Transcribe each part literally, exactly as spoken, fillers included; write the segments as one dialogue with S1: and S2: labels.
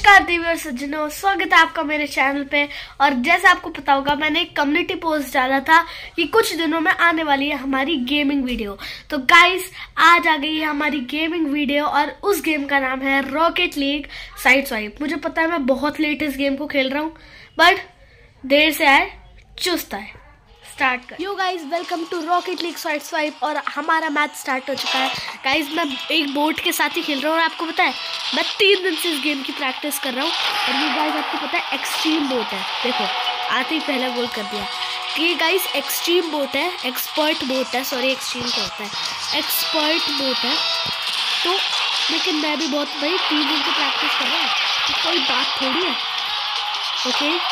S1: नमस्कार देवी और सज्जनों, स्वागत है आपका मेरे चैनल पे। और जैसे आपको पता होगा, मैंने एक कम्युनिटी पोस्ट डाला था कि कुछ दिनों में आने वाली है हमारी गेमिंग वीडियो। तो गाइस, आज आ गई है हमारी गेमिंग वीडियो और उस गेम का नाम है रॉकेट लीग साइड स्वाइप। मुझे पता है मैं बहुत लेट इस गेम को खेल रहा हूँ, बट देर से आए चुस्त आए। स्टार्ट कर। You guys, welcome to Rocket League Sideswipe. और हमारा मैच स्टार्ट हो चुका है गाइज। मैं एक बोट के साथ ही खेल रहा हूँ और आपको पता है मैं तीन दिन से इस गेम की प्रैक्टिस कर रहा हूँ। और ये गाइज आपको पता है एक्सट्रीम बोट है। देखो आते ही पहला गोल कर दिया। ये गाइज एक्सट्रीम बोट है, एक्सपर्ट बोट है, सॉरी एक्सट्रीम क्या होता है, एक्सपर्ट बोट है। तो लेकिन मैं भी बहुत भाई तीन दिन की प्रैक्टिस कर रहा हूँ, तो कोई बात थोड़ी है। ओके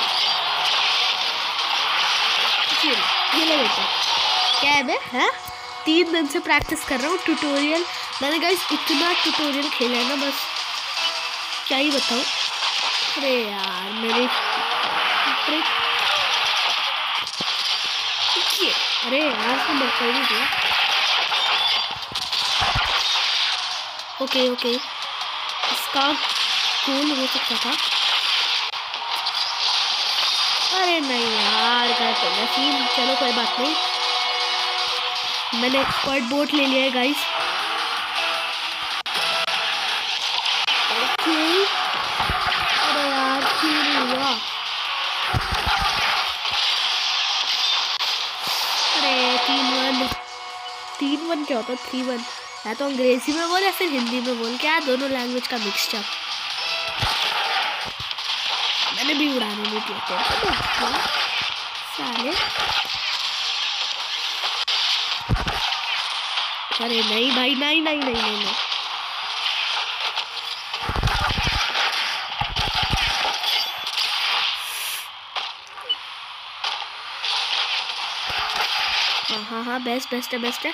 S1: ये ले बेटा, क्या है मैं हाँ तीन दिन से प्रैक्टिस कर रहा हूँ। ट्यूटोरियल मैंने गाइस इतना ट्यूटोरियल खेला है ना, बस क्या ही बताऊँ। अरे यार मेरे अरे यार तो मर कर ही दिया। ओके ओके इसका गोल हो सकता था। अरे नहीं यार गलत हो गया सीन। चलो कोई बात नहीं, मैंने एक्सपर्ट बोट ले लिया है गाइस। अरे यार क्यों नहीं हुआ। अरे तीन वन तीन वन क्या होता है? थ्री वन या तो अंग्रेजी में बोल या फिर हिंदी में बोल, क्या दोनों लैंग्वेज का मिक्सचर। मैंने भी उड़ाने नहीं दिया साले। अरे नहीं भाई, नहीं नहीं नहीं नहीं, नहीं। हाँ हाँ हाँ बेस्ट बेस्ट है बेस्ट है।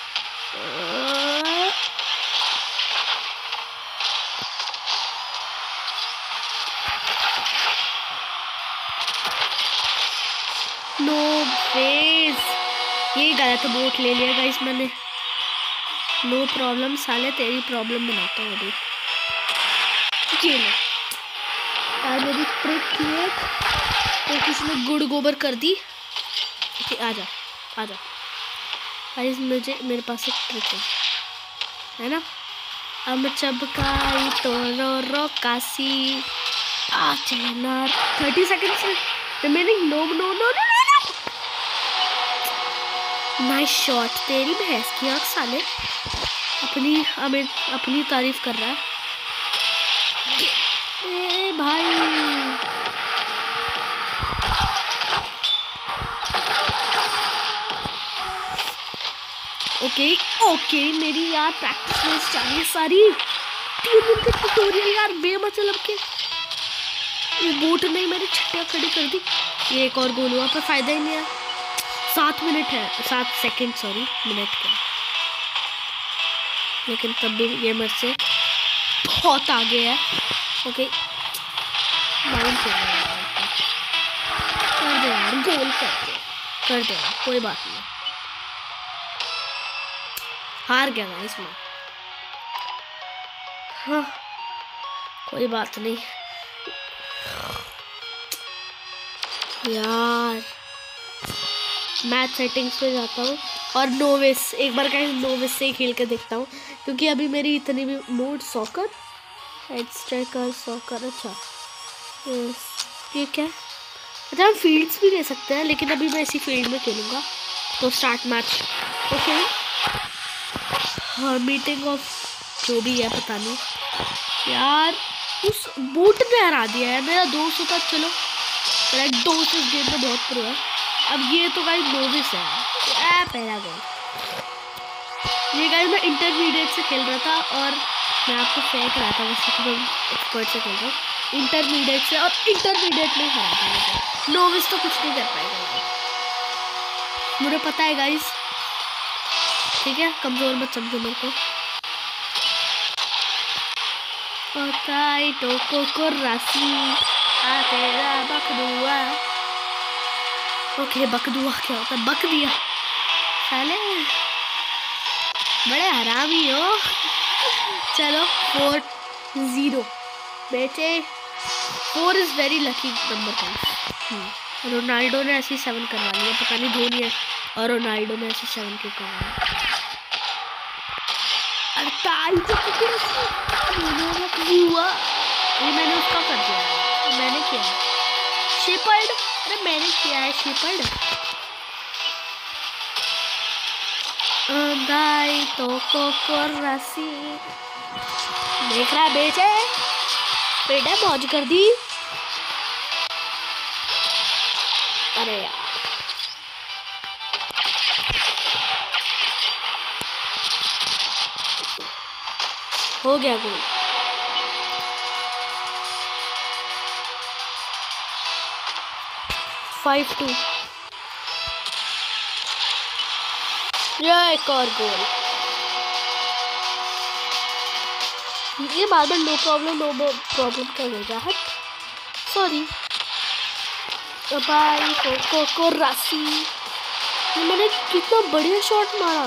S1: नो वेज, ये गलत बोट ले लिया गाइस मैंने। नो प्रॉब्लम साले, तेरी प्रॉब्लम बनाता हूँ अभी। ये लो यार मेरी ट्रिक थी एक, तो किसी ने गुड़ गोबर कर दी। ओके आजा आजा गाइस, मुझे मेरे पास एक ट्रिक है है ना। हम चबकाई तो रो रो कासी आ चलना। Thirty seconds remaining. No no no no nice shot. तेरी भैंस की आँख साले, अपनी हमें अपनी तारीफ कर रहा है। ए भाई ओके ओके मेरी यार प्रैक्टिस में चाहिए सारी। तीन दिन के ट्यूटोरियल यार बेमतलब के। ये बोट ने मेरी छट्टियाँ खड़ी कर दी। ये एक और गोल हुआ पर फायदा ही नहीं है। सात मिनट है, सात सेकंड सॉरी मिनट का, लेकिन तब भी ये मेरे से बहुत आगे है। ओके माइंड कर दे यार, गोल कर दे कर दे यार, कोई बात नहीं। हार गया ना इसमें, हाँ कोई बात नहीं यार। मैच सेटिंग्स पे जाता हूँ और नोविस एक बार कहीं नोविस से ही खेल के देखता हूँ, क्योंकि अभी मेरी इतनी भी मोड सॉकर स्ट्राइकर सॉकर। अच्छा ये क्या है? अच्छा हम फील्ड्स भी ले सकते हैं, लेकिन अभी मैं इसी फील्ड में खेलूँगा। तो स्टार्ट मैच। ओके हाँ मीटिंग ऑफ जो भी है पता नहीं यार। उस बोट ने हरा दिया है मेरा दोस्त होता। चलो मेरा एक दोस्त इस गेम में बहुत प्रो है। अब ये तो गाइस नोविस है, आ, पहला गोल। ये गाइस मैं इंटरमीडिएट से खेल रहा था और मैं आपको फेंक रहा था, वैसे तो मैं एक्सपर्ट से खेल रहा हूँ इंटरमीडिएट से, और इंटरमीडिएट में हरा था मुझे। नोविस तो कुछ नहीं कर पाएगा, मुझे पता है गाइस, ठीक है कमजोर मत समझो मेरे को। टोको को राशि आ तेरा बकदुआ। ओके बकदुआ क्या होता है? बक दिया साले, बड़े हरामी हो। चलो फोर जीरो बेचे। Four is very lucky number guys. Ronaldo ने ऐसी सेवन करवा लिया, पता नहीं धोनी है और रोनाल्डो ने ऐसी सेवन क्यों करवा लिया। ये मैंने उसका कर दिया, मैंने किया शेपर्ड। अरे मैंने किया है शेपर्ड। गाय तो को रसी देख रहा है बेचे। बेटा मौज कर दी। अरे यार हो गया गोल। Five to. ये एक और गोल। ये बार बार नो प्रॉब्लम नो प्रॉब्लम कर लेगा है। सॉरी भाई को को को राशि। ये मैंने कितना बढ़िया शॉट मारा।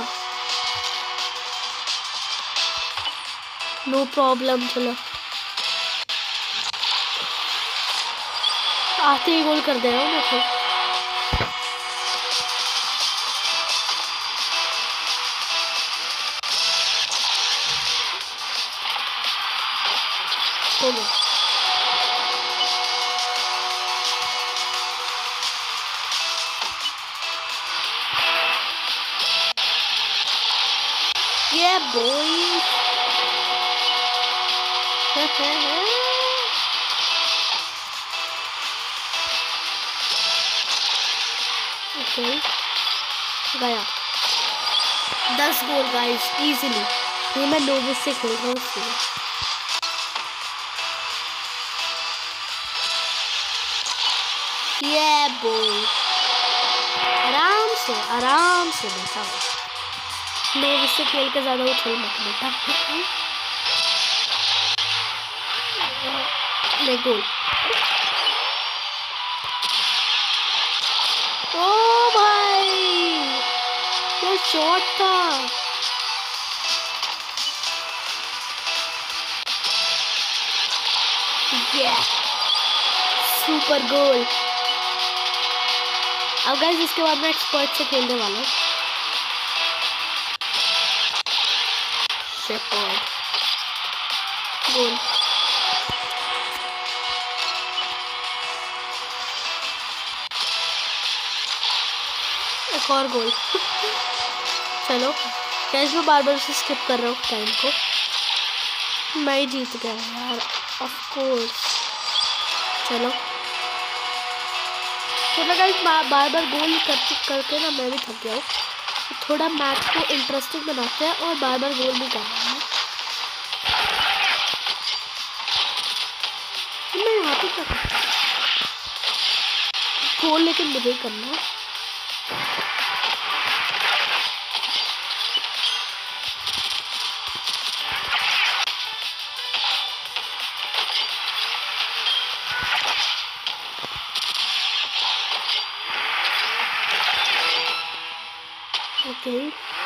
S1: No problem. चलो आते ही गोल कर दे रहा हूँ मैं तो। हो गया। ये बॉय ओके गया। दस गोल गाइस इजीली। ये मैं नोविस से खेल रहा हूँ इसलिए। ये बॉय आराम से आराम से बैठा नोविस से खेल के ज्यादा उछल मत बेटा। ले गोल। ओ भाई ये शॉट था। ये सुपर गोल। अब गाइस इसके बाद मैं एक्सपर्ट से खेलने वाला हूँ। Shepard goal. एक और गोल। चलो गाइस मैं बार बार से स्किप कर रहा हूँ टाइम को। मैं ही जीत गया यार ऑफ कोर्स। चलो थोड़ा गाइस बार बार गोल कर करके ना मैं भी थक गया हूँ। थोड़ा मैच को इंटरेस्टिंग बनाते हैं और बार बार गोल भी कर रहे हैं। मैं यहाँ पे कर गोल लेकिन मुझे ही करना है। ओके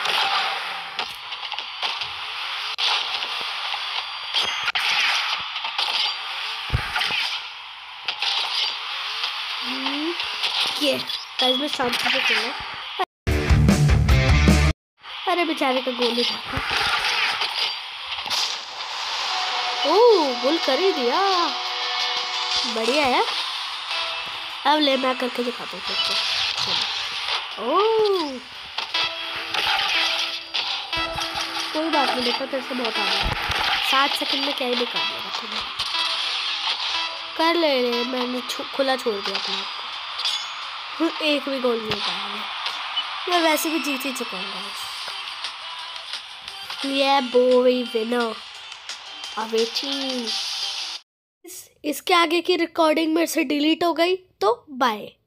S1: ये गाइस मैं शांति से खेला। अरे बेचारे का गोल ही था। ओह गोल कर ही दिया। बढ़िया है। अब ले मैं करके दिखाता हूँ तुमको। ओह कोई बात नहीं बेटा तेरे से बहुत आ गया। सात सेकंड में क्या ही दिखा देगा तुम्हें। कर ले रे मैंने खुला छोड़ दिया अपने आप को। एक भी गोल नहीं पाया। मैं वैसे भी जीत ही चुका हूँ। ये बॉय विनर अवेटिंग। इस, इसके आगे की रिकॉर्डिंग मेरे से डिलीट हो गई तो बाय।